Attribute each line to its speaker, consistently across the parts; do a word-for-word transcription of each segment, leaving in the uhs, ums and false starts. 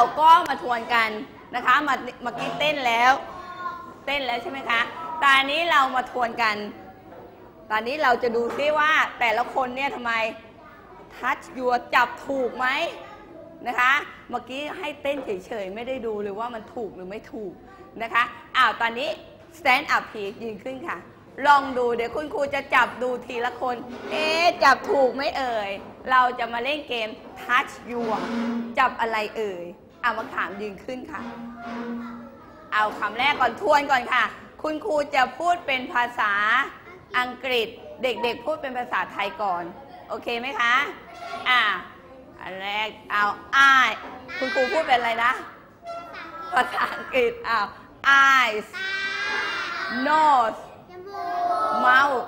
Speaker 1: ก็มาทวนกันนะคะมาเมื่อกี้เต้นแล้วเต้นแล้วใช่ไหมคะตอนนี้เรามาทวนกันตอนนี้เราจะดูซิว่าแต่ละคนเนี่ยทำไมทัชยัวจับถูกไหมนะคะเมื่อกี้ให้เต้นเฉยๆไม่ได้ดูเลยว่ามันถูกหรือไม่ถูกนะคะอ้าวตอนนี้ stand up พียืนขึ้นค่ะลองดูเดี๋ยวคุณครูจะจับดูทีละคนเอ๊ะจับถูกไหมเอ่ยเราจะมาเล่นเกม touch your จับอะไรเอ่ยเอามาถามยืนขึ้นค่ะเอาคำแรกก่อนทวนก่อนค่ะคุณครูจะพูดเป็นภาษาอังกฤษเด็กๆพูดเป็นภาษาไทยก่อนโอเคไหมคะอ่าอันแรกเอาอ้ายคุณครูพูดเป็นอะไรนะภาษาอังกฤษอ้าว eyes nose mouth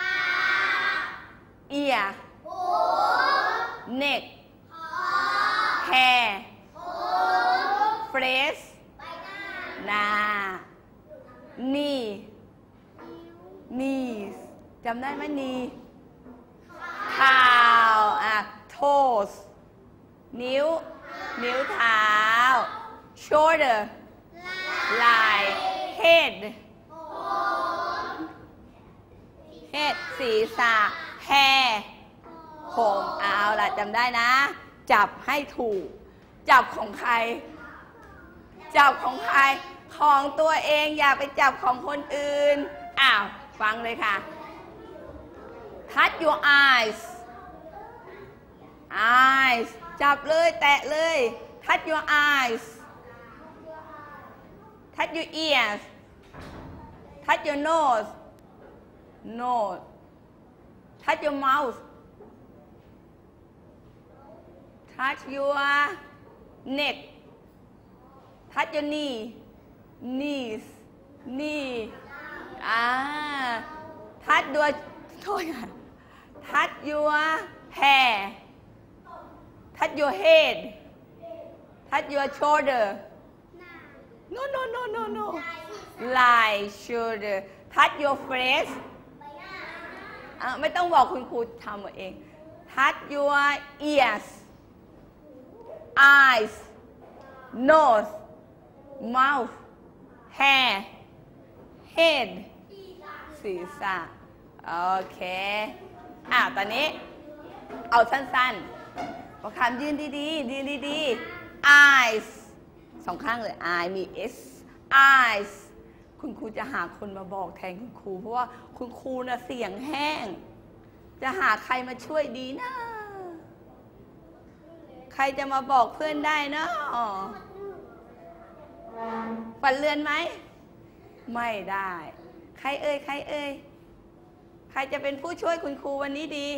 Speaker 1: ear neck hair face หน้า knee knees จำได้ไหม knee เท้าอ่ะ toes นิ้วนิ้วเท้า shoulder ไหล่ head head ศีรษะ hair ผมเอาล่ะจำได้นะจับให้ถูกจับของใครจับของใครของตัวเองอย่าไปจับของคนอื่นอ้าวฟังเลยค่ะ touch your eyes eyes จับเลยแตะเลย touch your eyes touch your ears touch your nose nose touch your mouth touch your neck touch your knee knees knee อ่า touch your โทษค่ะ touch your hair touch your head touch your shoulder no no no no no ไหล่ shoulder touch your face อ่ะไม่ต้องบอกคุณครูทำเอง touch your ears eyes nose mouth hair head ศีรษะโอเคอ่ะตอนนี้เอาสั้นๆประคำยืนดีๆยืนดีๆ eyes สองข้างเลย eye มี s eyes คุณครูจะหาคนมาบอกแทนคุณครูเพราะว่าคุณครูน่ะเสียงแห้งจะหาใครมาช่วยดีนะใครจะมาบอกเพื่อนได้เนาะฝันเรือนไหมไม่ได้ใครเอ่ยใครเอ่ยใครจะเป็นผู้ช่วยคุณครูวันนี้ดี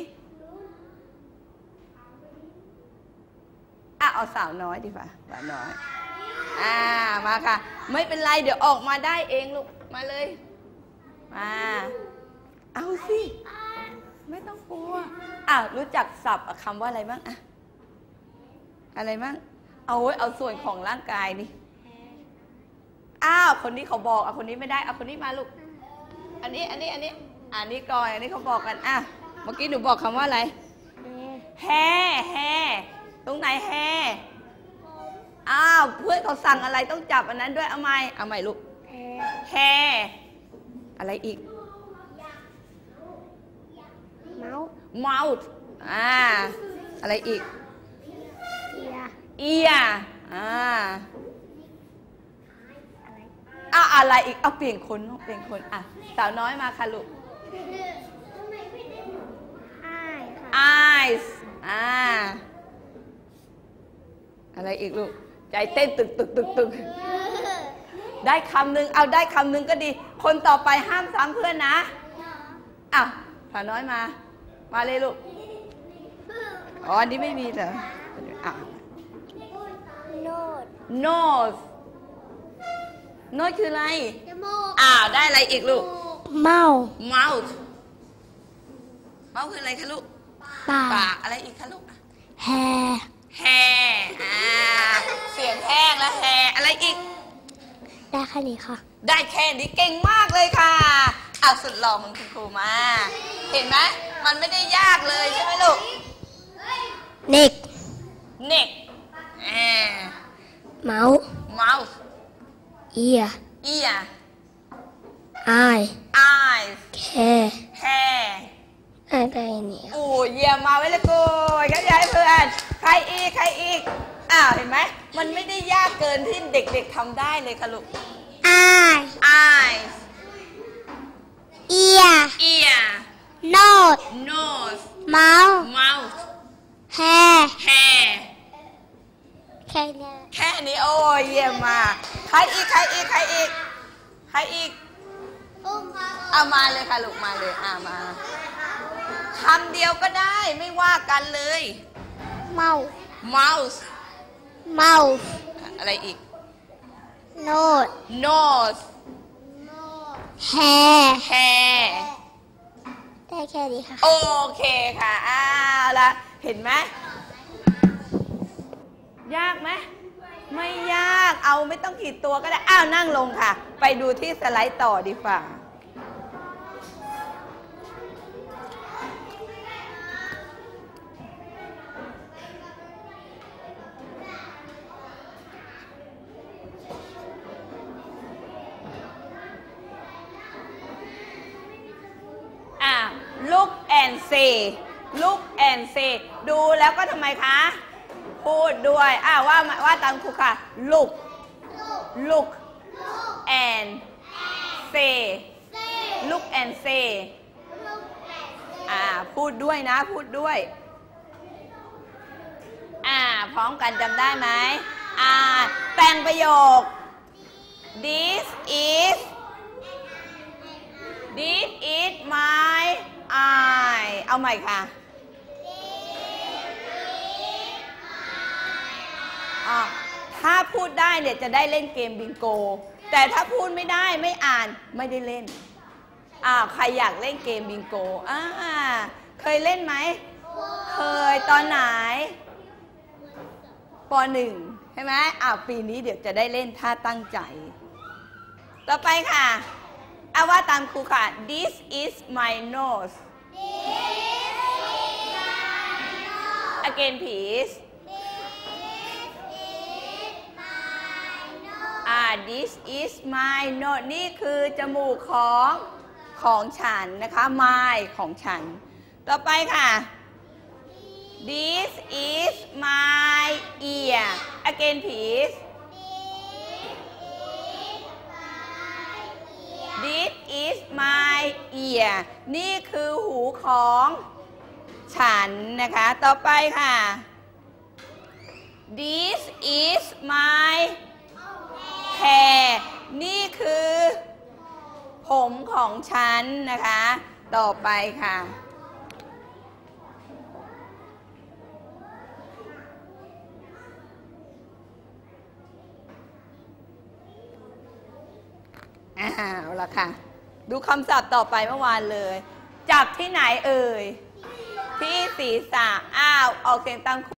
Speaker 1: อ่ะเอาสาวน้อยดีกว่าสาวน้อยอ่ามาค่ะไม่เป็นไรเดี๋ยวออกมาได้เองลูกมาเลยมาเอาสิไม่ต้องกลัวอ่ะรู้จักศัพท์คำว่าอะไรบ้างอะอะไรบ้างเอาเอาส่วนของร่างกายนี่อ้าวคนนี้เขาบอกเอาคนนี้ไม่ได้เอาคนนี้มาลูกอันนี้อันนี้อันนี้อันนี้ก่อนอันนี้เขาบอกกันอ่ะเมื่อกี้หนูบอกคำว่าอะไรแฮแฮตรงไหนแฮอ้าวเพื่อนเขาสั่งอะไรต้องจับอันนั้นด้วยเอาไหมเอาไหมลูกแฮอะไรอีก
Speaker 2: mouth
Speaker 1: mouth อ่าอะไรอีก
Speaker 2: ear
Speaker 1: ear อ่าอ่ะอะไรอีกเอาเปลี่ยนคนเปลี่ยนคนอ่ะสาวน้อยมาค่ะลูก
Speaker 2: eye ค่ะ
Speaker 1: eyes อ่าอะไรอีกลูกใจเต้นตึกตึกตึกตึกได้คำหนึ่งเอาได้คำหนึ่งก็ดีคนต่อไปห้ามซ้ำเพื่อนนะอ่ะสาวน้อยมามาเลยลูกอ๋ออันนี้ไม่มีเหรออ่ะ
Speaker 2: nose
Speaker 1: nose nose คืออะไร
Speaker 2: จมูก
Speaker 1: อ้าวได้อะไรอีกลูก
Speaker 2: mouth
Speaker 1: mouth mouth คืออะไรคะลูก
Speaker 2: ปาก
Speaker 1: ปากอะไรอีกคะลูก
Speaker 2: hair
Speaker 1: hair อ่าเสียงแห้งแล้ว hair อะไรอีก
Speaker 2: ได้แค่นี้ค่ะ
Speaker 1: ได้แค่นี้เก่งมากเลยค่ะเอาสุดหล่อของคุณครูมาเห็นไหมมันไม่ได้ยากเลยใช่ไหมลูก
Speaker 2: neck
Speaker 1: neck อ่า
Speaker 2: mouth
Speaker 1: mouth
Speaker 2: ear
Speaker 1: ear
Speaker 2: eye
Speaker 1: eyes
Speaker 2: hair
Speaker 1: hair
Speaker 2: อะไรเนี่ย
Speaker 1: โอ้เยี่ยมมาไว้เลยกูเข้าใจเพื่อนใครอีกใครอีกอ้าวเห็นไหมมันไม่ได้ยากเกินที่เด็กๆทำได้เลยค่ะลูก
Speaker 2: eye
Speaker 1: eyes
Speaker 2: ear
Speaker 1: ear
Speaker 2: nose
Speaker 1: nose
Speaker 2: mouth
Speaker 1: mouth
Speaker 2: hair
Speaker 1: hair
Speaker 2: แค่นี้
Speaker 1: แค่นี้โอ้ยเยี่ยมมากใครอีกใครอีกใครอีกใครอีกเอามาเลยค่ะลูกมาเลยอ่ามาคำเดียวก็ได้ไม่ว่ากันเลย
Speaker 2: mouth
Speaker 1: mouse
Speaker 2: mouth
Speaker 1: อะไรอีก
Speaker 2: nose
Speaker 1: nose
Speaker 2: hair
Speaker 1: hair
Speaker 2: ได้แค่นี้ค่ะ
Speaker 1: โอเคค่ะอ้าวละเห็นไหมยากไหมไม่ยากเอาไม่ต้องขีดตัวก็ได้อ้าวนั่งลงค่ะไปดูที่สไลด์ต่อดีกว่าอ่ะ look and say look and say ดูแล้วก็ทำไมคะพูดด้วยอ่ะว่าว่าตามครูค่ะ look look and say look and say อ่าพูดด้วยนะพูดด้วยอ่าพร้อมกันจำได้ไหมอ่าแต่งประโยค this is this is my eye เอาใหม่ค่ะอ่ะถ้าพูดได้เนี่ยจะได้เล่นเกมบิงโกแต่ถ้าพูดไม่ได้ไม่อ่านไม่ได้เล่นอ่าใครอยากเล่นเกมบิงโกอ่าเคยเล่นไหมเคยตอนไหนปหนึ่งใช่ไหมอ่าปีนี้เดี๋ยวจะได้เล่นถ้าตั้งใจต่อไปค่ะเอาว่าตามครูค่ะ this is my nose again please อ่า this is my nose นี่คือจมูกของของฉันนะคะ my ของฉันต่อไปค่ะ this is my ear again please this is my ear นี่คือหูของฉันนะคะต่อไปค่ะ this is my hair นี่คือผมของฉันนะคะต่อไปค่ะอ้าวละค่ะดูคำศัพท์ต่อไปเมื่อวานเลยจับที่ไหนเอ่ยที่ศีรษะอ้าวออกเสียงตาม